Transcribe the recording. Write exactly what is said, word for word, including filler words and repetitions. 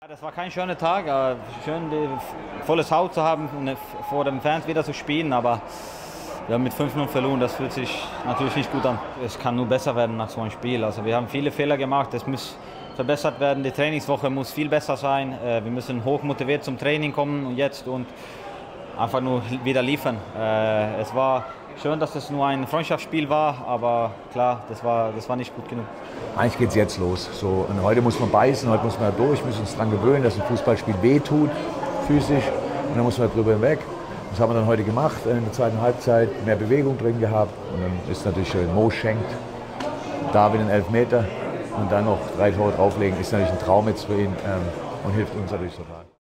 Das war kein schöner Tag, äh, schön die, volles Haus zu haben und vor den Fans wieder zu spielen, aber wir haben mit fünf null verloren, das fühlt sich natürlich nicht gut an. Es kann nur besser werden nach so einem Spiel. Also wir haben viele Fehler gemacht, es muss verbessert werden, die Trainingswoche muss viel besser sein, äh, wir müssen hoch motiviert zum Training kommen und jetzt und einfach nur wieder liefern. Äh, es war schön, dass es nur ein Freundschaftsspiel war, aber klar, das war, das war nicht gut genug. Eigentlich geht es jetzt los. So, und heute muss man beißen, heute muss man da durch, müssen uns daran gewöhnen, dass ein Fußballspiel wehtut, physisch. Und dann muss man drüber hinweg. Das haben wir dann heute gemacht, in der zweiten Halbzeit mehr Bewegung drin gehabt. Und dann ist natürlich schön, Mo schenkt, David einen Elfmeter und dann noch drei Tore drauflegen, ist natürlich ein Traum jetzt für ihn ähm, und hilft uns natürlich total.